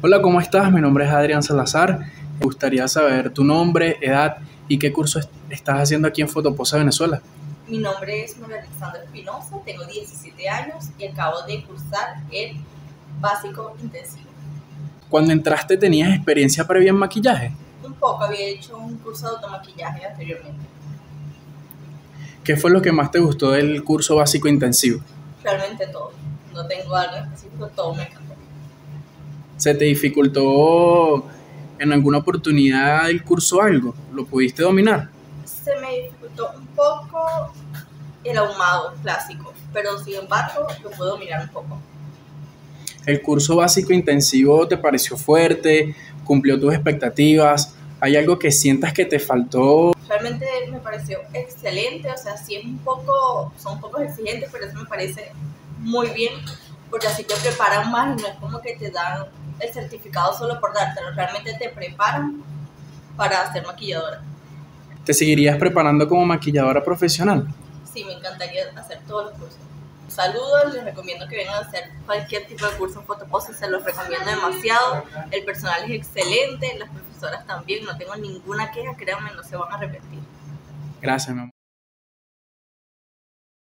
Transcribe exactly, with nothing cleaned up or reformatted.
Hola, ¿cómo estás? Mi nombre es Adrián Salazar. Me gustaría saber tu nombre, edad y qué curso est- estás haciendo aquí en Fotoposa, Venezuela. Mi nombre es María Alexandra Espinosa, tengo diecisiete años y acabo de cursar el básico intensivo. Cuando entraste, ¿tenías experiencia previa en maquillaje? Un poco, había hecho un curso de automaquillaje anteriormente. ¿Qué fue lo que más te gustó del curso básico intensivo? Realmente todo, no tengo algo específico, todo me encantó. ¿Se te dificultó en alguna oportunidad el curso algo? ¿Lo pudiste dominar? Se me dificultó un poco el ahumado clásico, pero sin embargo lo puedo mirar un poco. ¿El curso básico intensivo te pareció fuerte? ¿Cumplió tus expectativas? ¿Hay algo que sientas que te faltó? Realmente me pareció excelente, o sea, sí es un poco, son un poco exigentes, pero eso me parece muy bien, porque así te preparan más y no es como que te dan el certificado solo por dártelo, realmente te preparan para ser maquilladora. ¿Te seguirías preparando como maquilladora profesional? Sí, me encantaría hacer todos los cursos. Saludos, les recomiendo que vengan a hacer cualquier tipo de curso en Fotoposa, se los recomiendo demasiado. El personal es excelente, las profesoras también, no tengo ninguna queja, créanme, no se van a arrepentir. Gracias, mi amor.